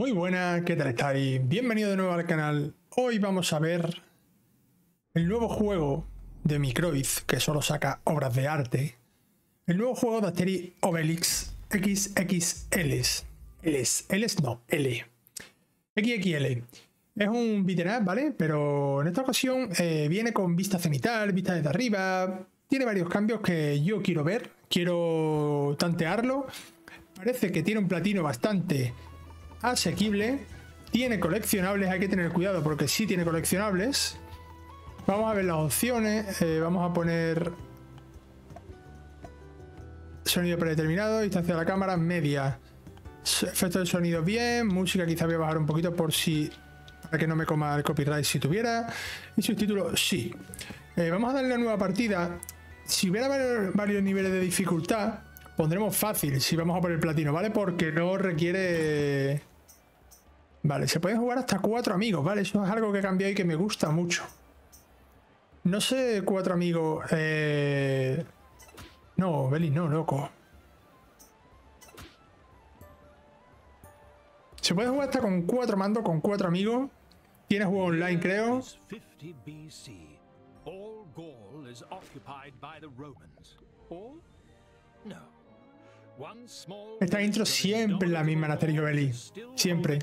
Muy buenas, ¿qué tal estáis? Bienvenido de nuevo al canal. Hoy vamos a ver el nuevo juego de Microids, que solo saca obras de arte. El nuevo juego de Asterix Obelix XXL. L. XXL. Es un beat'em up, ¿vale? Pero en esta ocasión viene con vista cenital, vista desde arriba. Tiene varios cambios que yo quiero ver. Quiero tantearlo. Parece que tiene un platino bastante asequible. Tiene coleccionables, hay que tener cuidado porque sí tiene coleccionables. Vamos a ver las opciones. Vamos a poner sonido predeterminado, distancia de la cámara, media. Efecto de sonido bien, música quizá voy a bajar un poquito por si, para que no me coma el copyright si tuviera. Y subtítulo, sí. Vamos a darle una nueva partida. Si hubiera varios niveles de dificultad, pondremos fácil si vamos a por el platino, ¿vale? Porque no requiere... Vale, se pueden jugar hasta 4 amigos, ¿vale? Eso es algo que he cambiado y que me gusta mucho. No sé, 4 amigos... No, Beli, no, loco. Se puede jugar hasta con 4 mandos, con 4 amigos. Tiene juego online, creo. Esta intro siempre es la misma en Asterix Obelix. Siempre.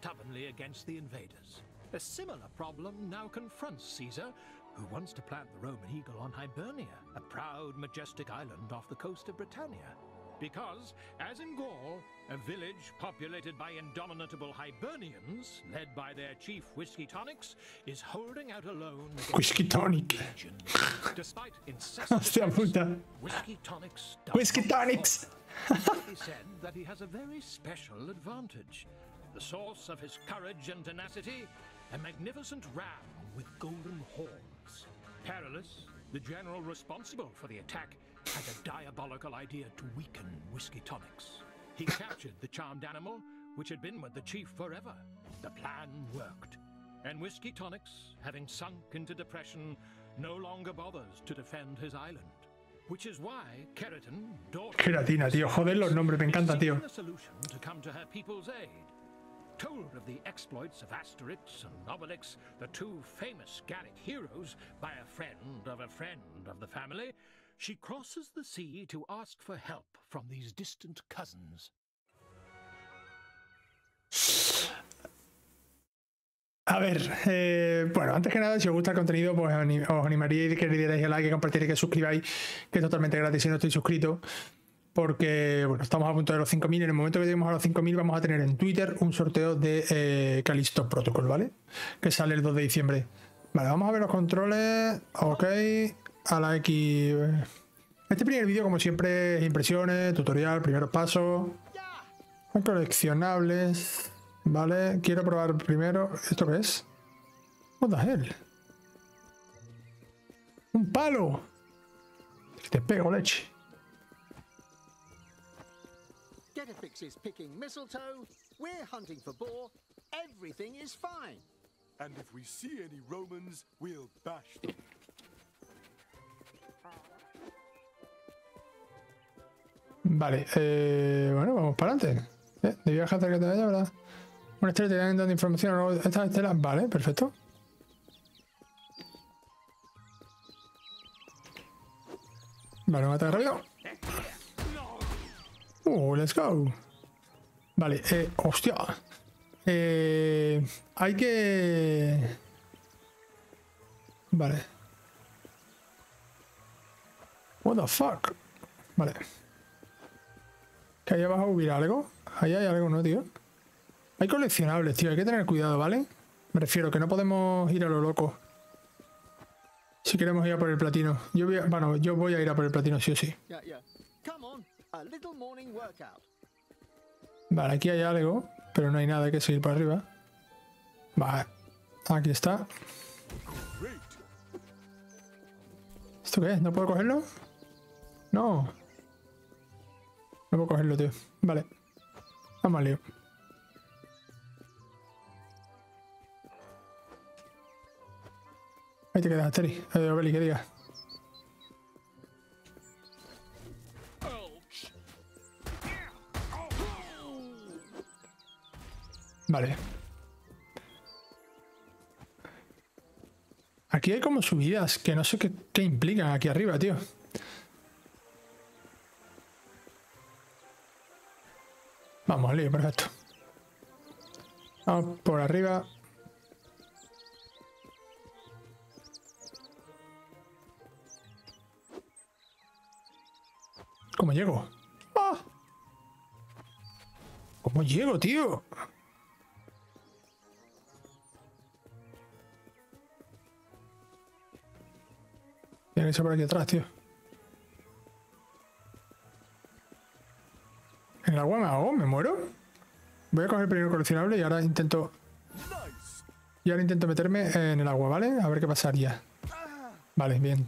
A similar problem now confronts Caesar, who wants to plant the Roman eagle on Hibernia, a proud, majestic island off the coast of Britannia. Because, as in Gaul, a village populated by indomitable Hibernians, led by their chief Whiskey Tonics, is holding out alone against Whiskey Tonic. Despite incessant Hostia puta. Whiskey Tonics Whiskey Tonics. He said that he has a very special advantage. The source of his courage and tenacity, a magnificent ram with golden horns. Perillus, the general responsible for the attack, had a diabolical idea to weaken Whiskey Tonics. He captured the charmed animal, which had been with the chief forever. The plan worked. And Whiskey Tonics, having sunk into depression, no longer bothers to defend his island. Which is why Keratin, daughter... Keratina, tío. Joder los nombres, me encanta, tío. ...a solution to come to her people's aid. Told of the exploits of Asterix and Obelix, the two famous Gallic heroes, by a friend of the family, she crosses the sea to ask for help from these distant cousins. A ver, bueno, antes que nada, si os gusta el contenido, pues os animaría a que le dierais el like, que compartierais, que suscribáis, que es totalmente gratis si no estáis suscritos. Porque, bueno, estamos a punto de los 5.000. En el momento que lleguemos a los 5.000 vamos a tener en Twitter un sorteo de Callisto Protocol, ¿vale? Que sale el 2 de diciembre. Vale, vamos a ver los controles. Ok, a la X. Este primer vídeo, como siempre, es impresiones, tutorial, primeros pasos. Hay coleccionables. Vale, quiero probar primero. ¿Esto qué es? What the hell? ¡Un palo! Te pego, leche. Getafix is picking mistletoe, we're hunting for boar, everything is fine. And if we see any Romans, we'll bash them. Vale, bueno, vamos para adelante. De viaje hasta que te vaya, ¿verdad? Una estrella te dan dando información a estas estelas. Vale, perfecto. Vale, un ataque rápido. Let's go. Vale, hostia. Hay que... Vale. What the fuck. Vale. Que ahí abajo hubiera algo. Ahí hay algo, ¿no, tío? Hay coleccionables, tío. Hay que tener cuidado, ¿vale? Me refiero que no podemos ir a lo loco. Si queremos ir a por el platino. Yo voy a ir a por el platino, sí o sí. Vale, aquí hay algo, pero no hay nada, hay que seguir para arriba. Vale, aquí está. ¿Esto qué es? ¿No puedo cogerlo? No. No puedo cogerlo, tío. Vale. Vamos al lío. Ahí te quedas, Asterix. Obelix, que digas. Vale. Aquí hay como subidas que no sé qué implican aquí arriba, tío. Vamos, al lío, perfecto. Vamos por arriba. ¿Cómo llego? ¡Ah! ¿Cómo llego, tío? Tiene que ser por aquí atrás, tío. ¿En el agua me ahogo? ¿Me muero? Voy a coger el primer coleccionable y ahora intento... Y ahora intento meterme en el agua, ¿vale? A ver qué pasaría. Vale, bien.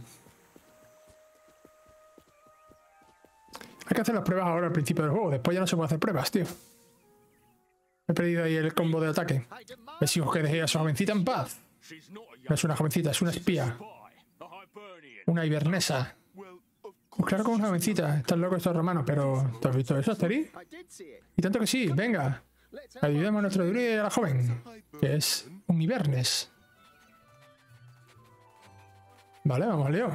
Hay que hacer las pruebas ahora al principio del juego. Después ya no se puede hacer pruebas, tío. He perdido ahí el combo de ataque. Exijo que deje a su jovencita en paz. No es una jovencita, es una espía. Una hibernesa. Pues claro, como una jovencita. Están locos estos romanos, pero... ¿Tú has visto eso, Asterix? Y tanto que sí, venga. Ayudemos a nuestro druida y a la joven, que es un hibernes. Vale, vamos, Leo.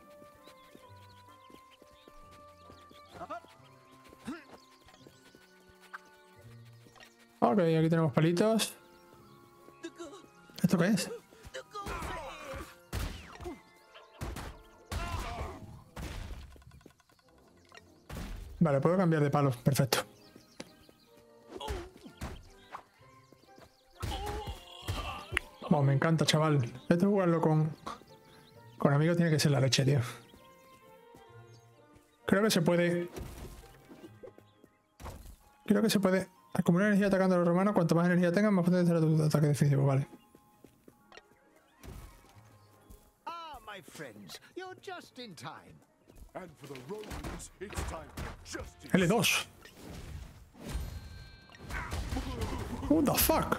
Ok, aquí tenemos palitos. ¿Esto qué es? Vale, puedo cambiar de palos. Perfecto. Bueno, me encanta, chaval. Esto de jugarlo con amigos tiene que ser la leche, tío. Creo que se puede acumular energía atacando a los romanos. Cuanto más energía tengan, más potente será tu ataque defensivo. Vale. Ah, my friends, you're just in time. And for the Romans, it's time for justice. L2. What the fuck?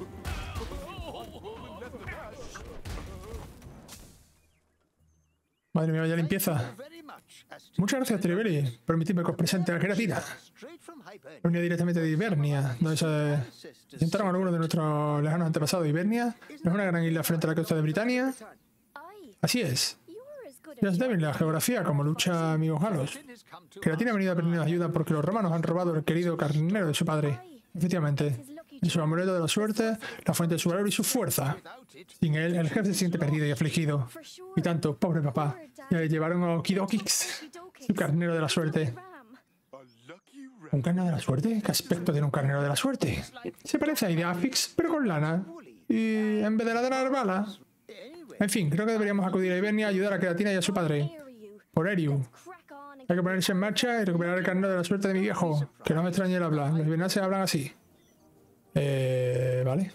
Madre mía, vaya limpieza. Muchas gracias, Triberi. Permitidme que os presente a Geratina. Venía directamente de Hibernia, donde se asentaron algunos de nuestros lejanos antepasados. Hibernia es una gran isla frente a la costa de Britania. Así es. Ya es débil la geografía, como lucha amigos galos. Geratina ha venido a pedirnos ayuda porque los romanos han robado el querido carnero de su padre. Efectivamente, es su amuleto de la suerte, la fuente de su valor y su fuerza. Sin él, el jefe se siente perdido y afligido. Y tanto, pobre papá. Ya le llevaron a Okidokix, su carnero de la suerte. ¿Un carnero de la suerte? ¿Qué aspecto tiene un carnero de la suerte? Se parece a Ideafix, pero con lana. Y en vez de ladrar balas. En fin, creo que deberíamos acudir a Hibernia a ayudar a Geratina y a su padre. Por Eriu. Hay que ponerse en marcha y recuperar el carnero de la suerte de mi viejo. Que no me extrañe el habla. Los hiberneses hablan así. Vale.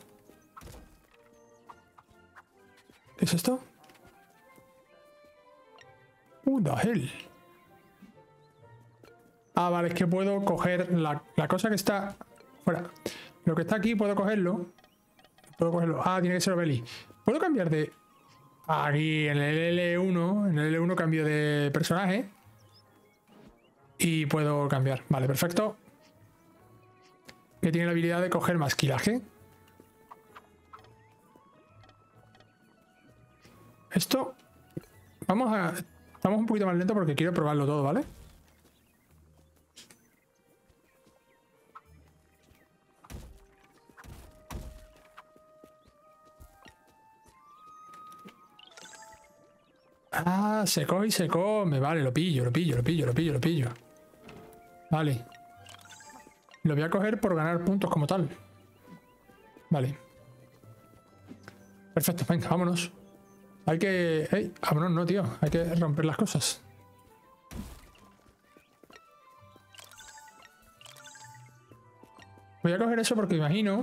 ¿Qué es esto? The hell. Ah, vale, es que puedo coger la cosa que está fuera. Lo que está aquí puedo cogerlo. Ah, tiene que ser Obeli. Puedo cambiar de... Aquí en el L1. En el L1 cambio de personaje. Y puedo cambiar. Vale, perfecto. Que tiene la habilidad de coger masquilaje. Esto... Estamos un poquito más lento porque quiero probarlo todo, ¿vale? Ah, se coge y se come. Vale, lo pillo. Vale. Lo voy a coger por ganar puntos como tal. Vale. Perfecto, venga, vámonos. Hay que... ¡Ey! Vámonos, no, tío. Hay que romper las cosas. Voy a coger eso porque imagino...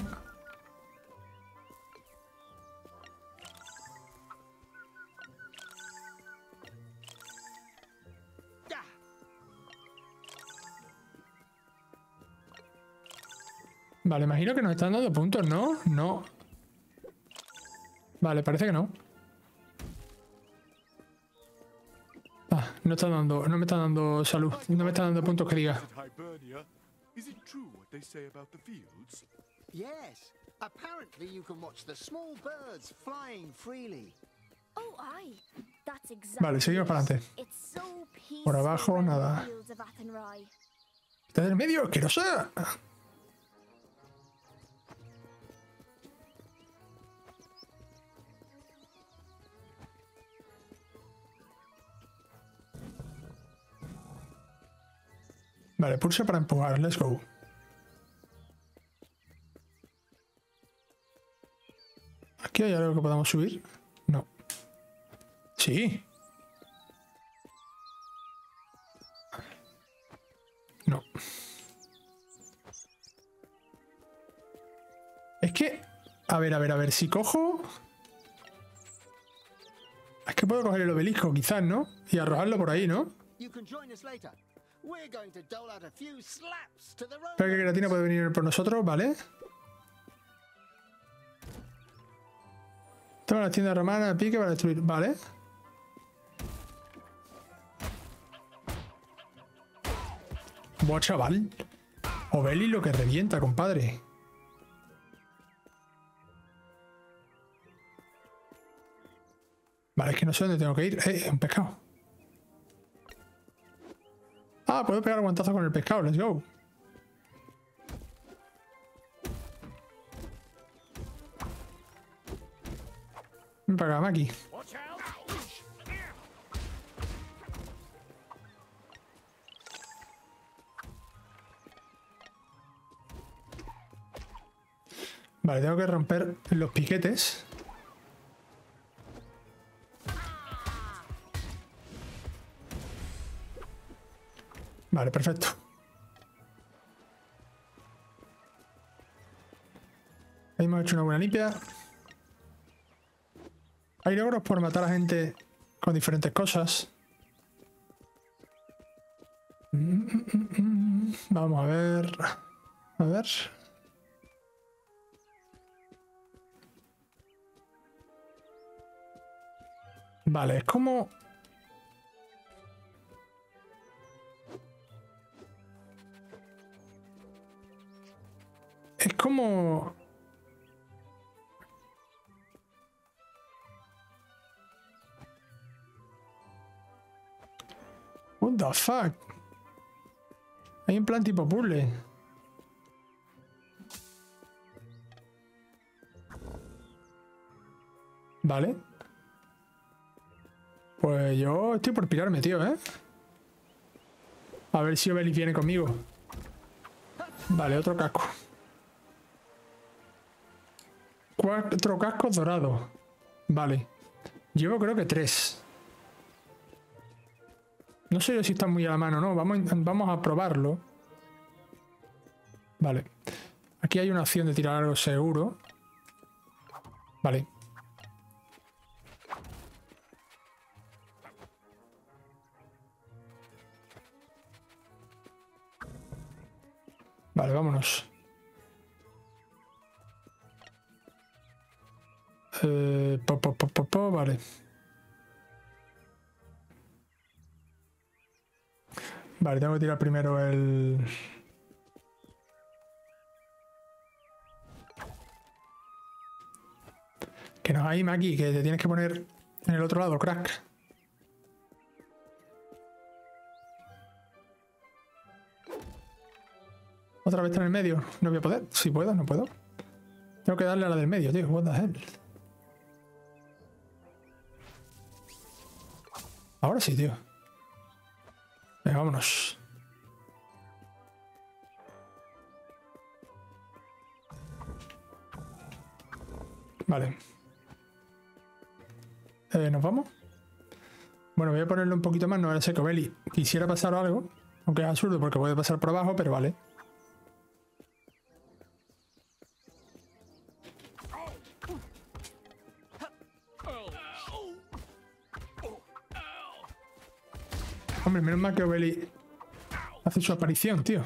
Vale, imagino que nos están dando puntos, ¿no? No. Vale, parece que no. Ah, no me está dando salud. No me está dando puntos que diga. Yes. Apparently you can watch the small birds flying freely. Oh, aye. That's exactly. Vale, seguimos para adelante. It's so peaceful Por abajo, around the nada. fields of Athenry. ¿Está en el medio? ¡Asquerosa! Vale, pulsa para empujar. Let's go. ¿Aquí hay algo que podamos subir? No. Sí. No. Es que... A ver. Si cojo... Es que puedo coger el obelisco, quizás, ¿no? Y arrojarlo por ahí, ¿no? You can join us later. We're going to dole out a few slaps to the Espera que Romans. Gratina puede venir por nosotros, ¿vale? Toma la tienda romana, pique para destruir, ¿vale? Buah, chaval. Oveli lo que revienta, compadre. Vale, es que no sé dónde tengo que ir. Un pescado. Ah, puedo pegar guantazo con el pescado. Let's go. Ven para acá, Maki. Watch out! Vale, tengo que romper los piquetes. Vale, perfecto. Ahí hemos hecho una buena limpia. Hay logros por matar a gente con diferentes cosas. Vamos a ver. A ver. Vale, es como... Es como... What the fuck? Hay un plan tipo puzzle. Vale. Pues yo estoy por pirarme, tío, ¿eh? A ver si Obelis viene conmigo. Vale, otro casco. 4 cascos dorados. Vale. Llevo creo que 3. No sé yo si están muy a la mano, ¿no? Vamos a probarlo. Vale. Aquí hay una opción de tirar algo seguro. Vale. Vale, vámonos. Vale. Vale, tengo que tirar primero el... Que no hay Maki, que te tienes que poner en el otro lado, crack. Otra vez está en el medio. No voy a poder. Si puedo, no puedo. Tengo que darle a la del medio, tío. What the hell. Ahora sí, tío. Venga, vámonos. Vale. ¿Nos vamos? Bueno, voy a ponerlo un poquito más. No vaya a ser que Obelis quisiera pasar algo. Aunque es absurdo porque puede pasar por abajo, pero vale. Hombre, menos mal que Obelis hace su aparición, tío.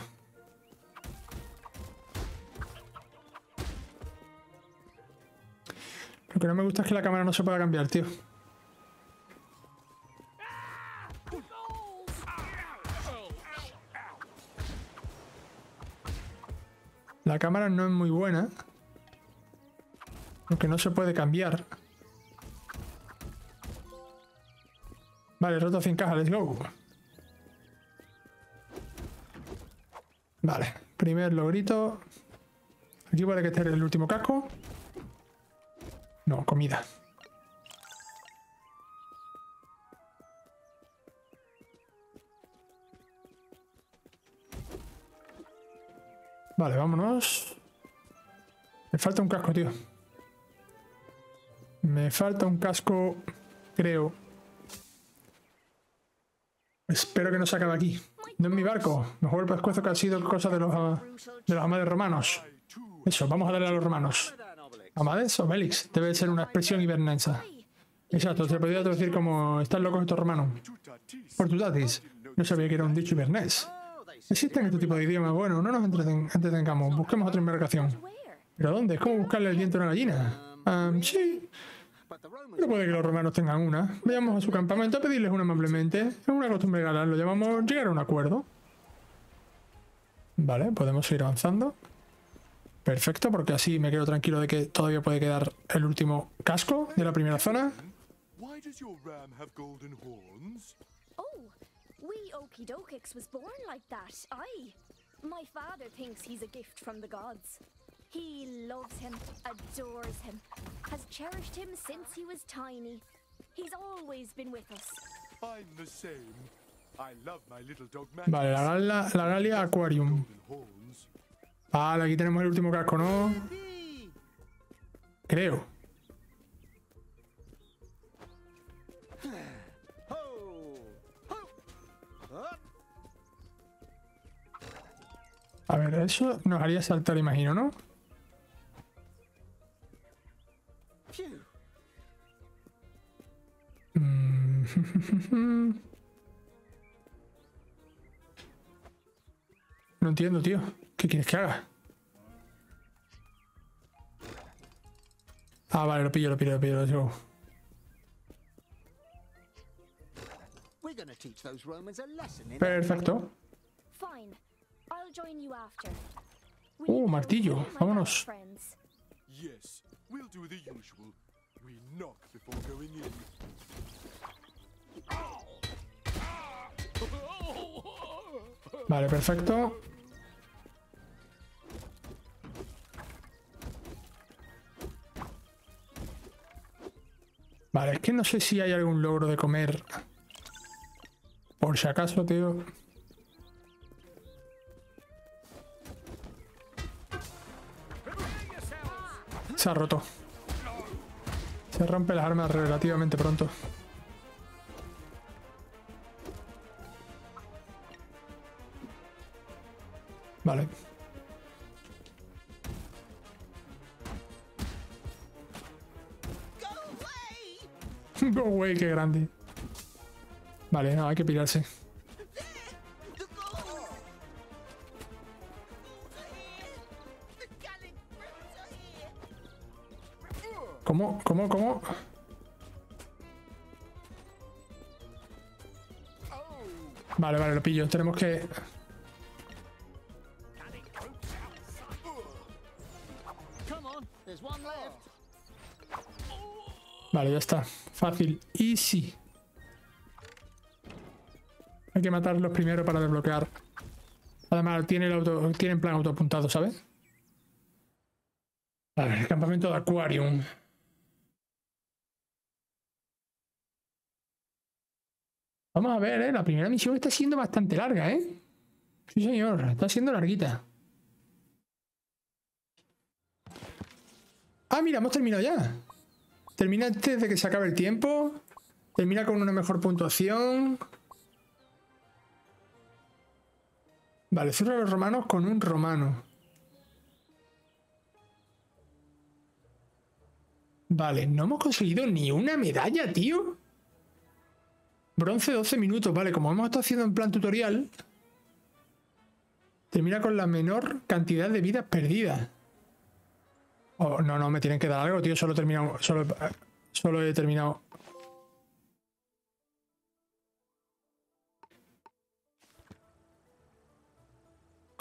Lo que no me gusta es que la cámara no se pueda cambiar, tío. La cámara no es muy buena. Porque no se puede cambiar. Vale, roto 100 cajas, let's go. Vale, primer logrito. Aquí puede que esté el último casco. No, comida. Vale, vámonos. Me falta un casco, tío. Me falta un casco, creo. Espero que no se acabe aquí. No es mi barco. Mejor el pescuezo que ha sido cosa de los amades romanos. Eso, vamos a darle a los romanos. Amades Obelix. Debe ser una expresión ibernesa. Exacto, se podría traducir como están locos estos romanos. Portutatis. No sabía que era un dicho ibernés. Existen este tipo de idiomas. Bueno, no nos entretengamos. Busquemos otra embarcación. ¿Pero dónde? ¿Es como buscarle el diente a una gallina? Sí. No puede que los romanos tengan una. Vayamos a su campamento a pedirles una amablemente. Es una costumbre galar. Lo llamamos llegar a un acuerdo. Vale, podemos ir avanzando. Perfecto, porque así me quedo tranquilo de que todavía puede quedar el último casco de la primera zona. Why does your ram have golden horns? Oh, wee Okidokix was born like that, aye. My father thinks he's a gift from the gods. He loves him, adores him, has cherished him since he was tiny. He's always been with us. I'm the same. I love my little dog Vale, la Galia Aquarium. golden horns. Vale, aquí tenemos el último casco, ¿no? Creo. A ver, eso nos haría saltar, imagino, ¿no? Phew. No entiendo, tío. ¿Qué quieres que haga? Ah, vale, lo pillo, let's go. We're gonna teach those Romans a lesson in Perfecto. Fine, I'll join you after. We need to go martillo, visit my vámonos. friends. Yes, we'll do the usual. We knock before going in. Vale, perfecto. Vale, es que no sé si hay algún logro de comer. Por si acaso, tío. Se ha roto. Se rompe las armas relativamente pronto. Vale. Go away, qué grande. Vale, no, hay que pirarse. ¿Cómo? Vale, lo pillo. Tenemos que... Come on, there's one left. Vale, ya está. Fácil. Easy. Hay que matarlos primero para desbloquear. Además, tiene en plan autoapuntado, ¿sabes? Vale, el campamento de Aquarium. Vamos a ver, la primera misión está siendo bastante larga, ¿eh? Sí, señor, está siendo larguita. Ah, mira, hemos terminado ya. Termina antes de que se acabe el tiempo. Termina con una mejor puntuación. Vale, zurra a los romanos con un romano. Vale, no hemos conseguido ni una medalla, tío. Bronce 12 minutos, vale, como hemos estado haciendo en plan tutorial. Termina con la menor cantidad de vidas perdidas. Oh, no, me tienen que dar algo, tío. Solo he terminado. Solo he terminado.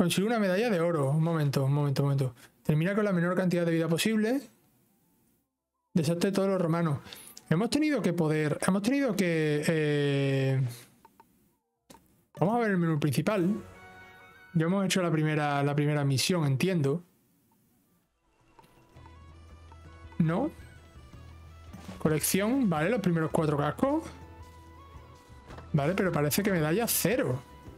Consigue una medalla de oro. Un momento. Termina con la menor cantidad de vida posible. Desastre de todos los romanos. Hemos tenido que... Vamos a ver el menú principal. Ya hemos hecho la primera misión, entiendo. ¿No? Colección, vale, los primeros 4 cascos. Vale, pero parece que medalla 0.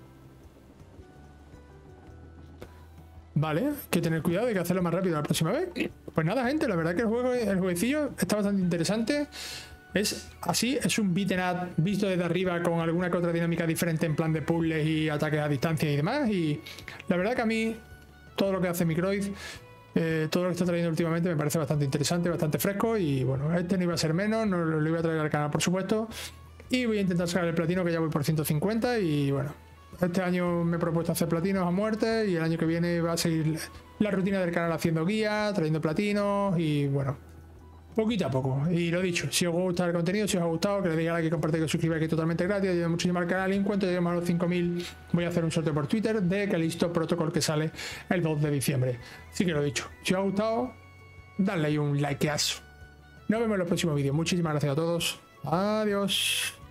Vale, hay que tener cuidado, hay que hacerlo más rápido la próxima vez. Pues nada, gente, la verdad que el jueguecillo está bastante interesante. Es así, es un beat'em up visto desde arriba con alguna que otra dinámica diferente en plan de puzzles y ataques a distancia y demás. Y la verdad que a mí todo lo que hace Microid, todo lo que está trayendo últimamente me parece bastante interesante, bastante fresco. Y bueno, este no iba a ser menos, no lo iba a traer al canal por supuesto. Y voy a intentar sacar el platino, que ya voy por 150. Y bueno, este año me he propuesto hacer platinos a muerte. Y el año que viene va a seguir la rutina del canal haciendo guías, trayendo platinos y bueno, poquito a poco. Y lo dicho, si os gusta el contenido, si os ha gustado, que le deis a like, que compartáis, que os suscribáis, que es totalmente gratis, ayuda muchísimo al canal. Y en cuanto lleguemos a los 5000 voy a hacer un sorteo por Twitter de Callisto Protocol, que sale el 2 de diciembre. Así que lo dicho, si os ha gustado, dadle ahí un likeazo. Nos vemos en los próximos vídeos. Muchísimas gracias a todos. Adiós.